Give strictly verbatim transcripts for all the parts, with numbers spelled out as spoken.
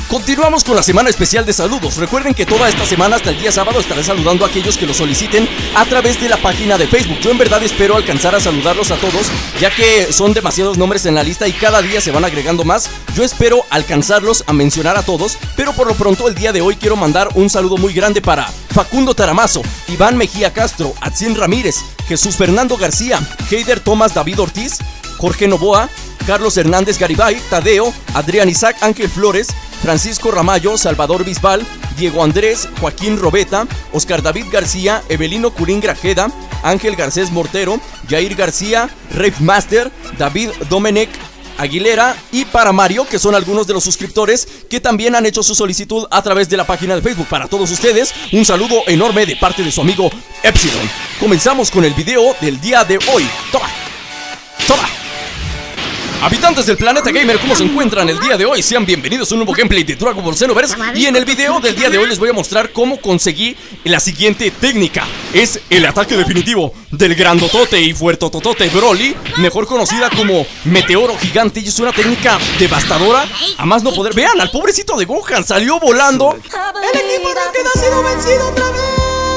Continuamos con la semana especial de saludos. Recuerden que toda esta semana hasta el día sábado estaré saludando a aquellos que lo soliciten a través de la página de Facebook. Yo en verdad espero alcanzar a saludarlos a todos, ya que son demasiados nombres en la lista y cada día se van agregando más. Yo espero alcanzarlos a mencionar a todos, pero por lo pronto el día de hoy quiero mandar un saludo muy grande para Facundo Taramazo, Iván Mejía Castro, Atzin Ramírez, Jesús Fernando García, Heider Tomás David Ortiz, Jorge Novoa, Carlos Hernández Garibay, Tadeo, Adrián Isaac Ángel Flores, Francisco Ramallo, Salvador Bisbal, Diego Andrés, Joaquín Robeta, Oscar David García, Evelino Curín Grajeda, Ángel Garcés Mortero, Jair García, Rave Master, David Domenech Aguilera y para Mario, que son algunos de los suscriptores que también han hecho su solicitud a través de la página de Facebook. Para todos ustedes, un saludo enorme de parte de su amigo Epsilon. Comenzamos con el video del día de hoy. Toma, toma. Habitantes del planeta gamer, ¿cómo se encuentran el día de hoy? Sean bienvenidos a un nuevo gameplay de Dragon Ball Xenoverse. Y en el video del día de hoy les voy a mostrar cómo conseguí la siguiente técnica. Es el ataque definitivo del grandotote y fuertototote Broly, mejor conocida como Meteoro Gigante. Y es una técnica devastadora, a más no poder. Vean, al pobrecito de Gohan salió volando. El equipo Rocket ha sido vencido otra vez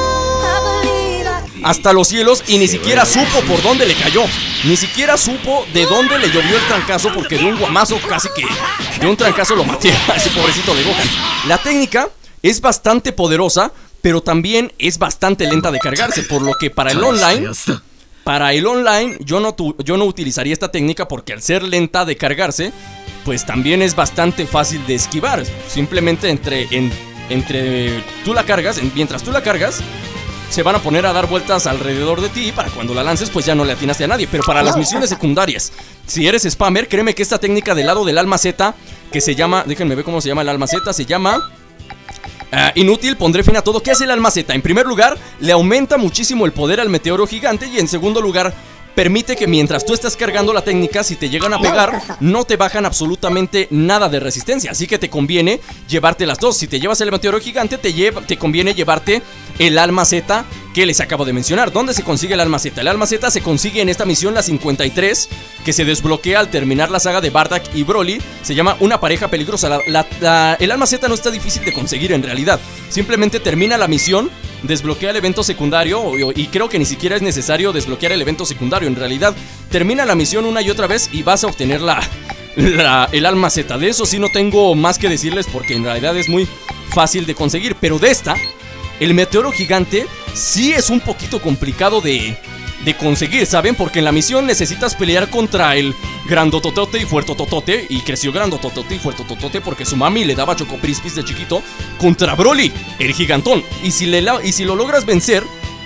hasta los cielos y ni siquiera supo por dónde le cayó. Ni siquiera supo de dónde le llovió el trancazo, porque de un guamazo casi que de un trancazo lo maté a ese pobrecito de Gohan. La técnica es bastante poderosa, pero también es bastante lenta de cargarse, por lo que para el online Para el online yo no, tu, yo no utilizaría esta técnica, porque al ser lenta de cargarse, pues también es bastante fácil de esquivar. Simplemente entre, en, entre tú la cargas, mientras tú la cargas, se van a poner a dar vueltas alrededor de ti, y para cuando la lances pues ya no le atinaste a nadie. Pero para las misiones secundarias, si eres spammer, créeme que esta técnica del lado del alma Z, que se llama, déjenme ver cómo se llama el alma Z, se llama uh, inútil, pondré fin a todo. ¿Qué hace el alma Z? En primer lugar, le aumenta muchísimo el poder al meteoro gigante, y en segundo lugar, permite que mientras tú estás cargando la técnica, si te llegan a pegar, no te bajan absolutamente nada de resistencia. Así que te conviene llevarte las dos. Si te llevas el meteoro gigante, te, lleva, te conviene llevarte el alma Z que les acabo de mencionar. ¿Dónde se consigue el alma Z? El alma Z se consigue en esta misión, la cincuenta y tres, que se desbloquea al terminar la saga de Bardock y Broly. Se llama Una pareja peligrosa. la, la, la, El alma Z no está difícil de conseguir en realidad. Simplemente termina la misión, desbloquea el evento secundario, y creo que ni siquiera es necesario desbloquear el evento secundario. En realidad, termina la misión una y otra vez y vas a obtener la, la, el alma Z. De eso sí no tengo más que decirles, porque en realidad es muy fácil de conseguir. Pero de esta, el meteoro gigante sí es un poquito complicado de, de conseguir, ¿saben? Porque en la misión necesitas pelear contra el grandototote y fuertototote. Y creció grandototote y fuertototote porque su mami le daba chocoprispis de chiquito, contra Broly, el gigantón. Y si, le, y si lo logras vencer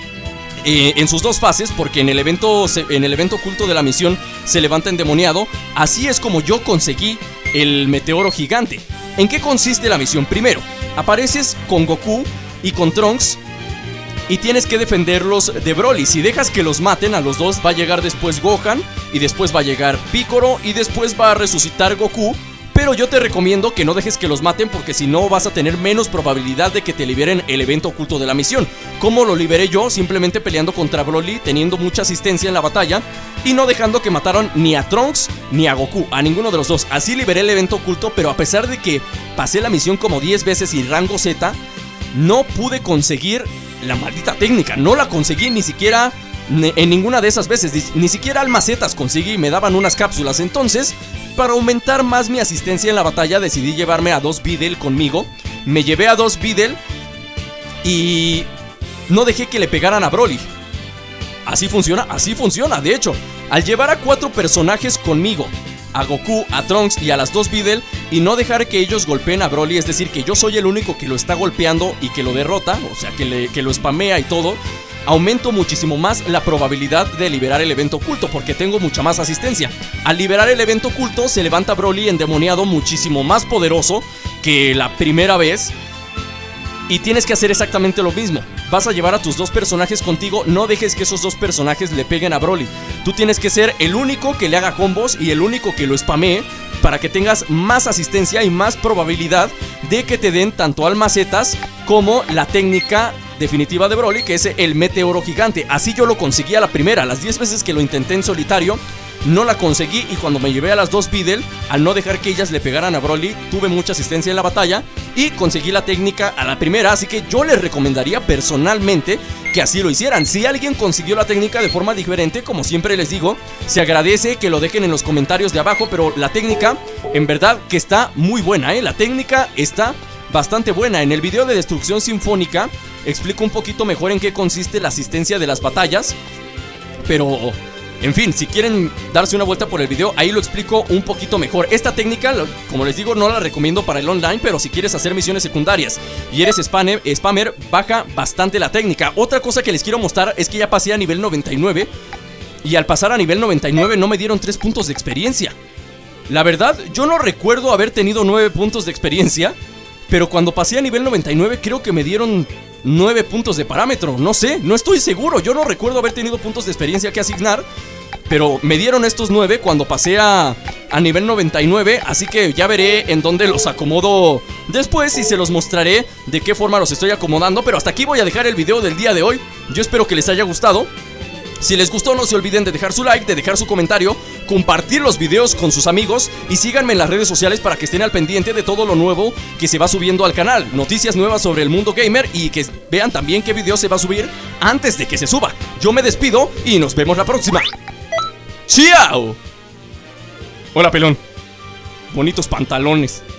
eh, en sus dos fases, porque en el, evento, en el evento oculto de la misión se levanta endemoniado, así es como yo conseguí el meteoro gigante. ¿En qué consiste la misión? Primero, apareces con Goku y con Trunks y tienes que defenderlos de Broly. Si dejas que los maten a los dos, va a llegar después Gohan, y después va a llegar Piccolo, y después va a resucitar Goku. Pero yo te recomiendo que no dejes que los maten, porque si no vas a tener menos probabilidad de que te liberen el evento oculto de la misión. ¿Cómo lo liberé yo? Simplemente peleando contra Broly, teniendo mucha asistencia en la batalla y no dejando que mataran ni a Trunks ni a Goku, a ninguno de los dos. Así liberé el evento oculto, pero a pesar de que pasé la misión como diez veces y rango Z, no pude conseguir la maldita técnica. No la conseguí ni siquiera en ninguna de esas veces. Ni siquiera almacetas conseguí y me daban unas cápsulas. Entonces, para aumentar más mi asistencia en la batalla, decidí llevarme a dos Videl conmigo. Me llevé a dos Videl y no dejé que le pegaran a Broly. Así funciona, así funciona. De hecho, al llevar a cuatro personajes conmigo, a Goku, a Trunks y a las dos Videl, y no dejar que ellos golpeen a Broly, es decir, que yo soy el único que lo está golpeando y que lo derrota, o sea, que, le, que lo spamea y todo, aumento muchísimo más la probabilidad de liberar el evento oculto, porque tengo mucha más asistencia. Al liberar el evento oculto, se levanta Broly endemoniado, muchísimo más poderoso que la primera vez, y tienes que hacer exactamente lo mismo. Vas a llevar a tus dos personajes contigo. No dejes que esos dos personajes le peguen a Broly. Tú tienes que ser el único que le haga combos y el único que lo spamee, para que tengas más asistencia y más probabilidad de que te den tanto almacetas como la técnica definitiva de Broly, que es el meteoro gigante. Así yo lo conseguí a la primera. Las diez veces que lo intenté en solitario, no la conseguí, y cuando me llevé a las dos Videl, al no dejar que ellas le pegaran a Broly, tuve mucha asistencia en la batalla y conseguí la técnica a la primera. Así que yo les recomendaría personalmente que así lo hicieran. Si alguien consiguió la técnica de forma diferente, como siempre les digo, se agradece que lo dejen en los comentarios de abajo. Pero la técnica, en verdad que está muy buena, ¿eh? La técnica está bastante buena. En el video de Destrucción Sinfónica explico un poquito mejor en qué consiste la asistencia de las batallas, pero en fin, si quieren darse una vuelta por el video, ahí lo explico un poquito mejor. Esta técnica, como les digo, no la recomiendo para el online, pero si quieres hacer misiones secundarias y eres spammer, spammer, baja bastante la técnica. Otra cosa que les quiero mostrar es que ya pasé a nivel noventa y nueve, y al pasar a nivel noventa y nueve no me dieron tres puntos de experiencia. La verdad, yo no recuerdo haber tenido nueve puntos de experiencia, pero cuando pasé a nivel noventa y nueve creo que me dieron nueve puntos de parámetro. No sé, no estoy seguro. Yo no recuerdo haber tenido puntos de experiencia que asignar, pero me dieron estos nueve cuando pasé a, a nivel noventa y nueve. Así que ya veré en dónde los acomodo después y se los mostraré de qué forma los estoy acomodando. Pero hasta aquí voy a dejar el video del día de hoy. Yo espero que les haya gustado. Si les gustó, no se olviden de dejar su like, de dejar su comentario, compartir los videos con sus amigos y síganme en las redes sociales para que estén al pendiente de todo lo nuevo que se va subiendo al canal. Noticias nuevas sobre el mundo gamer, y que vean también qué video se va a subir antes de que se suba. Yo me despido y nos vemos la próxima. ¡Chao! Hola, pelón. Bonitos pantalones.